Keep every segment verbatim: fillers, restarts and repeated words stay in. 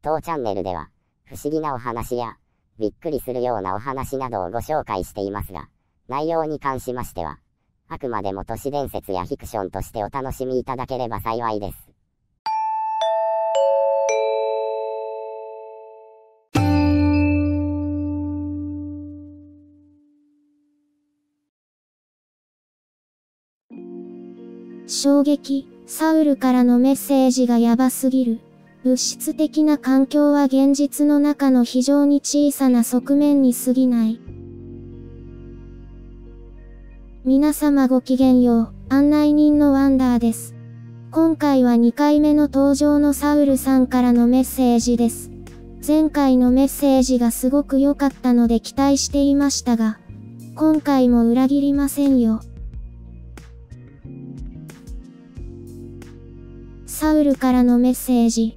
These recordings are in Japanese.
当チャンネルでは、不思議なお話や、びっくりするようなお話などをご紹介していますが、内容に関しましては、あくまでも都市伝説やフィクションとしてお楽しみいただければ幸いです。 衝撃、サウルからのメッセージがやばすぎる。物質的な環境は現実の中の非常に小さな側面に過ぎない。皆様ごきげんよう、案内人のワンダーです。今回はにかいめの登場のサウルさんからのメッセージです。前回のメッセージがすごく良かったので期待していましたが、今回も裏切りませんよ。サウルからのメッセージ。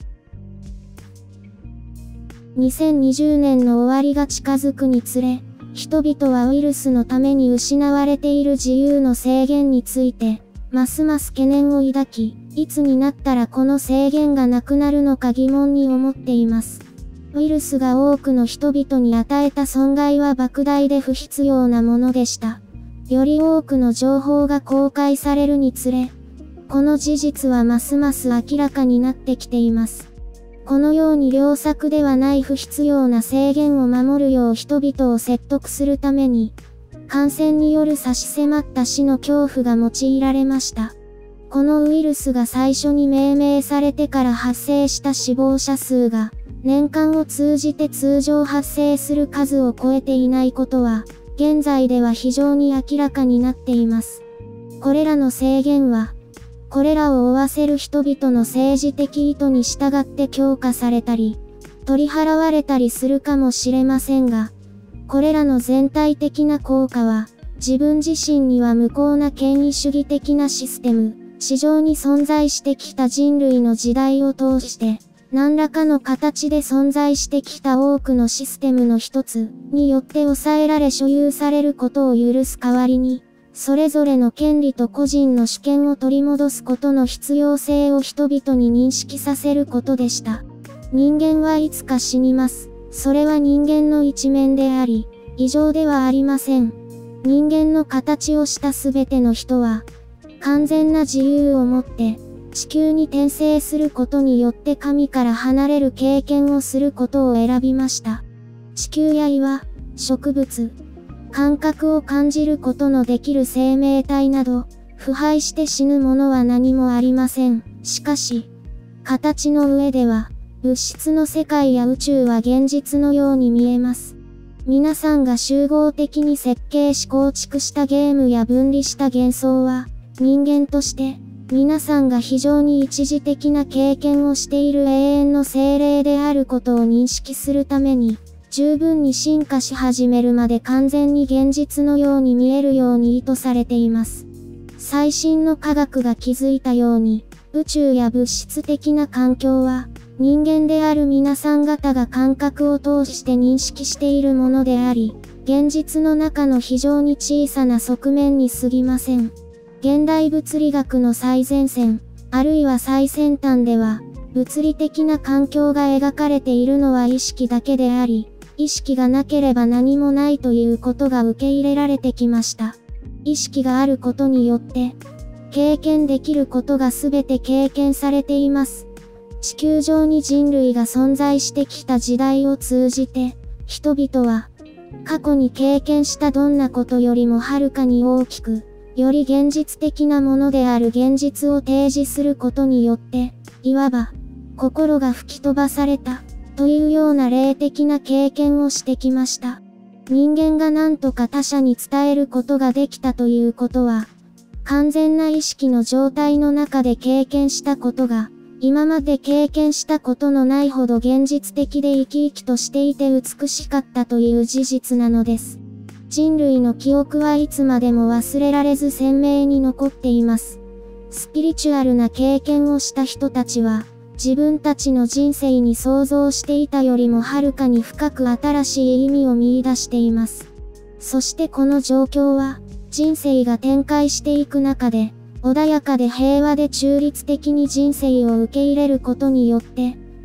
にせんにじゅうねんの終わりが近づくにつれ、人々はウイルスのために失われている自由の制限について、ますます懸念を抱き、いつになったらこの制限がなくなるのか疑問に思っています。ウイルスが多くの人々に与えた損害は莫大で不必要なものでした。より多くの情報が公開されるにつれ、この事実はますます明らかになってきています。このように良作ではない不必要な制限を守るよう人々を説得するために、感染による差し迫った死の恐怖が用いられました。このウイルスが最初に命名されてから発生した死亡者数が、年間を通じて通常発生する数を超えていないことは、現在では非常に明らかになっています。これらの制限は、これらを負わせる人々の政治的意図に従って強化されたり、取り払われたりするかもしれませんが、これらの全体的な効果は、自分自身には無効な権威主義的なシステム、市場に存在してきた人類の時代を通して、何らかの形で存在してきた多くのシステムの一つによって抑えられ所有されることを許す代わりに、それぞれの権利と個人の主権を取り戻すことの必要性を人々に認識させることでした。人間はいつか死にます。それは人間の一面であり、異常ではありません。人間の形をしたすべての人は、完全な自由をもって、地球に転生することによって神から離れる経験をすることを選びました。地球や岩、植物、感覚を感じることのできる生命体など、腐敗して死ぬものは何もありません。しかし、形の上では、物質の世界や宇宙は現実のように見えます。皆さんが集合的に設計し構築したゲームや分離した幻想は、人間として、皆さんが非常に一時的な経験をしている永遠の精霊であることを認識するために、十分に進化し始めるまで完全に現実のように見えるように意図されています。最新の科学が気づいたように、宇宙や物質的な環境は、人間である皆さん方が感覚を通して認識しているものであり、現実の中の非常に小さな側面に過ぎません。現代物理学の最前線、あるいは最先端では、物理的な環境が描かれているのは意識だけであり、意識がなければ何もないということが受け入れられてきました。意識があることによって、経験できることがすべて経験されています。地球上に人類が存在してきた時代を通じて、人々は、過去に経験したどんなことよりもはるかに大きく、より現実的なものである現実を提示することによって、いわば、心が吹き飛ばされた。というような霊的な経験をしてきました。人間が何とか他者に伝えることができたということは、完全な意識の状態の中で経験したことが、今まで経験したことのないほど現実的で生き生きとしていて美しかったという事実なのです。人類の記憶はいつまでも忘れられず鮮明に残っています。スピリチュアルな経験をした人たちは、自分たちの人生に想像していたよりもはるかに深く新しい意味を見出しています。そしてこの状況は、人生が展開していく中で、穏やかで平和で中立的に人生を受け入れることによって、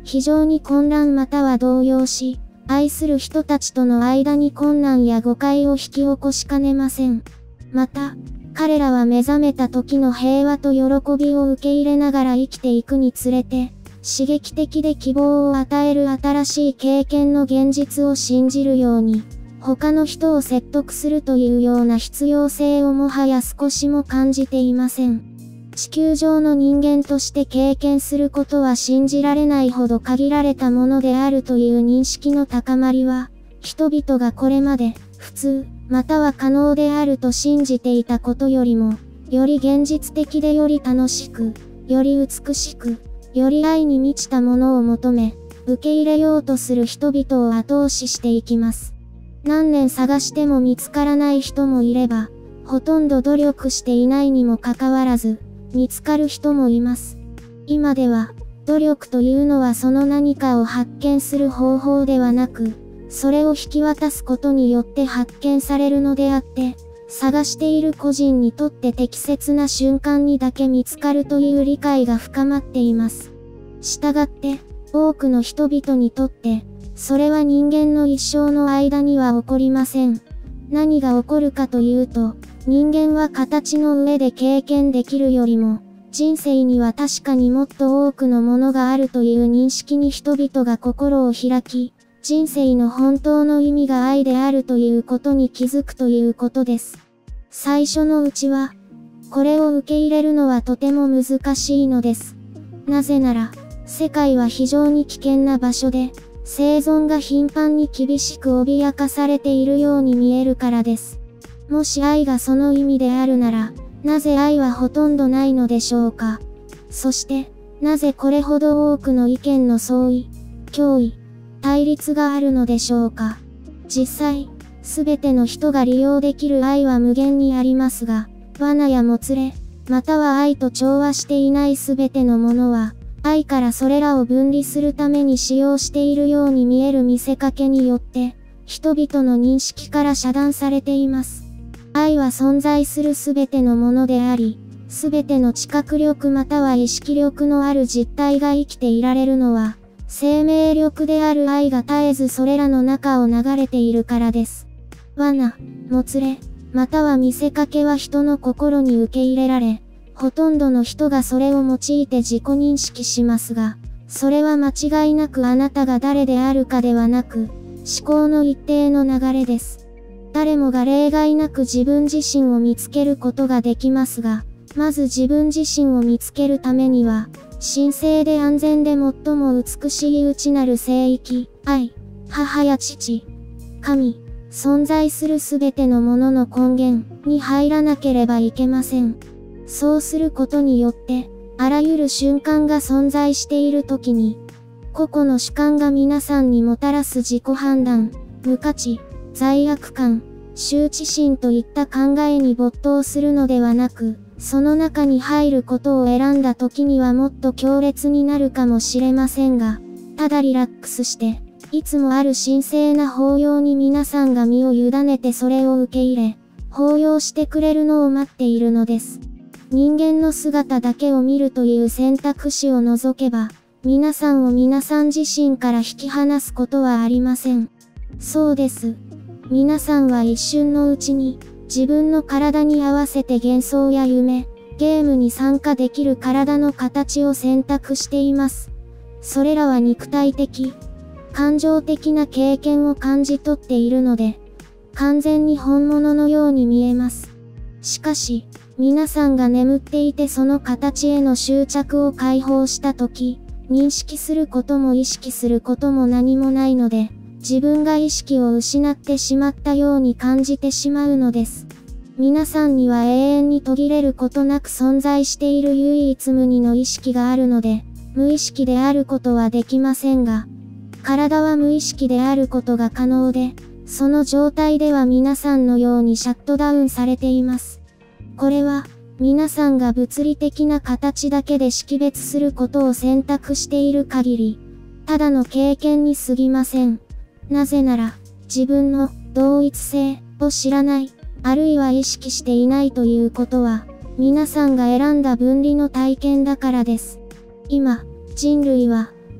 非常に混乱または動揺し、愛する人たちとの間に困難や誤解を引き起こしかねません。また、彼らは目覚めた時の平和と喜びを受け入れながら生きていくにつれて、刺激的で希望を与える新しい経験の現実を信じるように、他の人を説得するというような必要性をもはや少しも感じていません。地球上の人間として経験することは信じられないほど限られたものであるという認識の高まりは、人々がこれまで普通、または可能であると信じていたことよりも、より現実的でより楽しく、より美しく、より愛に満ちたものを求め、受け入れようとする人々を後押ししていきます。何年探しても見つからない人もいれば、ほとんど努力していないにもかかわらず、見つかる人もいます。今では、努力というのはその何かを発見する方法ではなく、それを引き渡すことによって発見されるのであって、探している個人にとって適切な瞬間にだけ見つかるという理解が深まっています。したがって、多くの人々にとって、それは人間の一生の間には起こりません。何が起こるかというと、人間は形の上で経験できるよりも、人生には確かにもっと多くのものがあるという認識に人々が心を開き、人生の本当の意味が愛であるということに気づくということです。最初のうちは、これを受け入れるのはとても難しいのです。なぜなら、世界は非常に危険な場所で、生存が頻繁に厳しく脅かされているように見えるからです。もし愛がその意味であるなら、なぜ愛はほとんどないのでしょうか。そして、なぜこれほど多くの意見の相違、脅威、対立があるのでしょうか。実際、すべての人が利用できる愛は無限にありますが、罠やもつれ、または愛と調和していないすべてのものは、愛からそれらを分離するために使用しているように見える見せかけによって、人々の認識から遮断されています。愛は存在するすべてのものであり、すべての知覚力または意識力のある実体が生きていられるのは、生命力である愛が絶えずそれらの中を流れているからです。罠、もつれ、または見せかけは人の心に受け入れられ、ほとんどの人がそれを用いて自己認識しますが、それは間違いなくあなたが誰であるかではなく、思考の一定の流れです。誰もが例外なく自分自身を見つけることができますが、まず自分自身を見つけるためには、神聖で安全で最も美しい内なる聖域、愛、母や父、神、存在するすべてのものの根源に入らなければいけません。そうすることによって、あらゆる瞬間が存在しているときに、個々の主観が皆さんにもたらす自己判断、無価値、罪悪感、羞恥心といった考えに没頭するのではなく、その中に入ることを選んだ時にはもっと強烈になるかもしれませんが、ただリラックスして、いつもある神聖な抱擁に皆さんが身を委ねてそれを受け入れ、抱擁してくれるのを待っているのです。人間の姿だけを見るという選択肢を除けば、皆さんを皆さん自身から引き離すことはありません。そうです。皆さんは一瞬のうちに、自分の体に合わせて幻想や夢、ゲームに参加できる体の形を選択しています。それらは肉体的、感情的な経験を感じ取っているので、完全に本物のように見えます。しかし、皆さんが眠っていてその形への執着を解放したとき、認識することも意識することも何もないので、自分が意識を失ってしまったように感じてしまうのです。皆さんには永遠に途切れることなく存在している唯一無二の意識があるので、無意識であることはできませんが、体は無意識であることが可能で、その状態では皆さんのようにシャットダウンされています。これは、皆さんが物理的な形だけで識別することを選択している限り、ただの経験に過ぎません。なぜなら、自分の同一性を知らない、あるいは意識していないということは、皆さんが選んだ分離の体験だからです。今、人類は、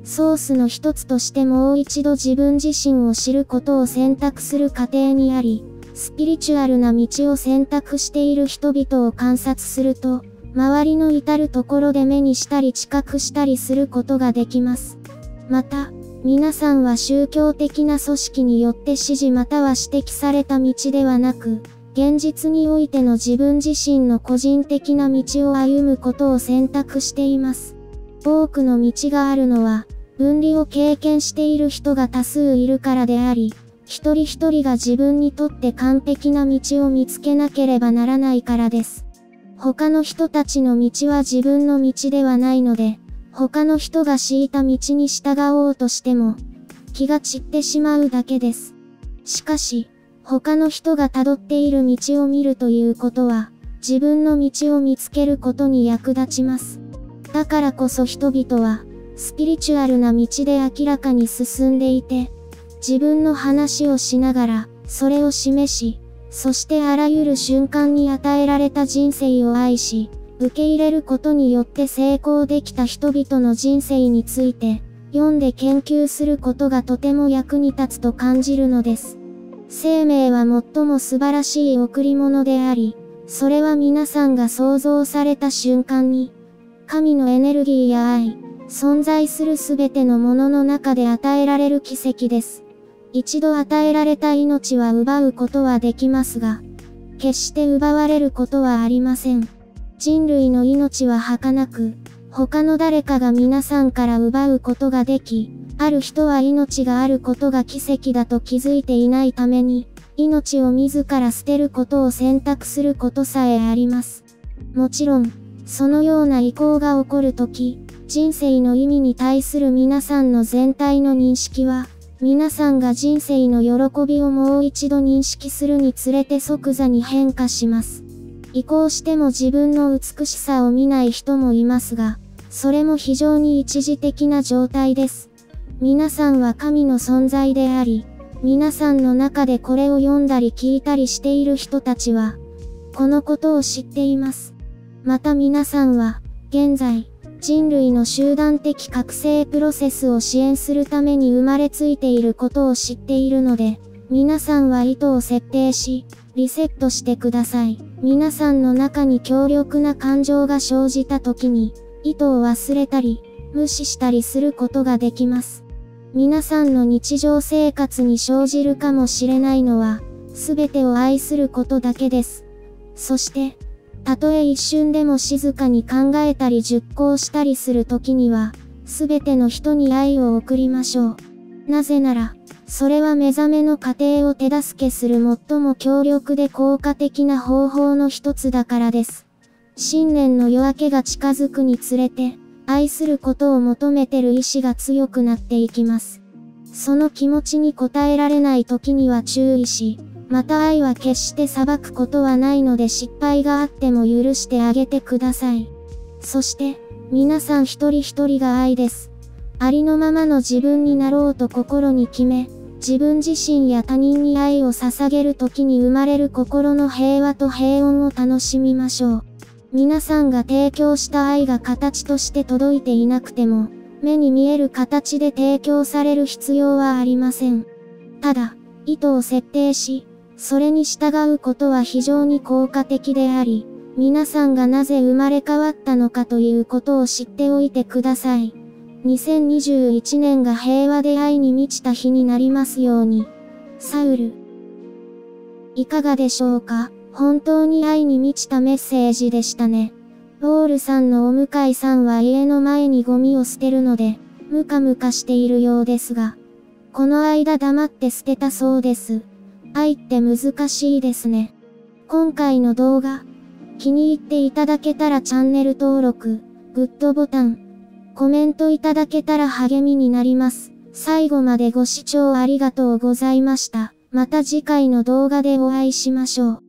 ソースの一つとしてもう一度自分自身を知ることを選択する過程にあり、スピリチュアルな道を選択している人々を観察すると、周りの至るところで目にしたり知覚したりすることができます。また、皆さんは宗教的な組織によって指示または指摘された道ではなく、現実においての自分自身の個人的な道を歩むことを選択しています。多くの道があるのは、分離を経験している人が多数いるからであり、一人一人が自分にとって完璧な道を見つけなければならないからです。他の人たちの道は自分の道ではないので、他の人が敷いた道に従おうとしても、気が散ってしまうだけです。しかし、他の人が辿っている道を見るということは、自分の道を見つけることに役立ちます。だからこそ人々は、スピリチュアルな道で明らかに進んでいて、自分の話をしながら、それを示し、そしてあらゆる瞬間に与えられた人生を愛し、受け入れることによって成功できた人々の人生について、読んで研究することがとても役に立つと感じるのです。生命は最も素晴らしい贈り物であり、それは皆さんが創造された瞬間に、神のエネルギーや愛、存在するすべてのものの中で与えられる奇跡です。一度与えられた命は奪うことはできますが、決して奪われることはありません。人類の命は儚く、他の誰かが皆さんから奪うことができ、ある人は命があることが奇跡だと気づいていないために、命を自ら捨てることを選択することさえあります。もちろん、そのような意向が起こるとき、人生の意味に対する皆さんの全体の認識は、皆さんが人生の喜びをもう一度認識するにつれて即座に変化します。意向しても自分の美しさを見ない人もいますが、それも非常に一時的な状態です。皆さんは神の存在であり、皆さんの中でこれを読んだり聞いたりしている人たちは、このことを知っています。また皆さんは、現在、人類の集団的覚醒プロセスを支援するために生まれついていることを知っているので、皆さんは意図を設定し、リセットしてください。皆さんの中に強力な感情が生じた時に、意図を忘れたり、無視したりすることができます。皆さんの日常生活に生じるかもしれないのは、すべてを愛することだけです。そして、たとえ一瞬でも静かに考えたり熟考したりするときには、すべての人に愛を送りましょう。なぜなら、それは目覚めの過程を手助けする最も強力で効果的な方法の一つだからです。新年の夜明けが近づくにつれて、愛することを求めてる意志が強くなっていきます。その気持ちに応えられない時には注意し、また愛は決して裁くことはないので失敗があっても許してあげてください。そして、皆さん一人一人が愛です。ありのままの自分になろうと心に決め、自分自身や他人に愛を捧げる時に生まれる心の平和と平穏を楽しみましょう。皆さんが提供した愛が形として届いていなくても、目に見える形で提供される必要はありません。ただ、意図を設定し、それに従うことは非常に効果的であり、皆さんがなぜ生まれ変わったのかということを知っておいてください。にせんにじゅういちねんが平和で愛に満ちた日になりますように。サウル。いかがでしょうか？本当に愛に満ちたメッセージでしたね。ロールさんのお向かいさんは家の前にゴミを捨てるので、ムカムカしているようですが、この間黙って捨てたそうです。愛って難しいですね。今回の動画、気に入っていただけたらチャンネル登録、グッドボタン、コメントいただけたら励みになります。最後までご視聴ありがとうございました。また次回の動画でお会いしましょう。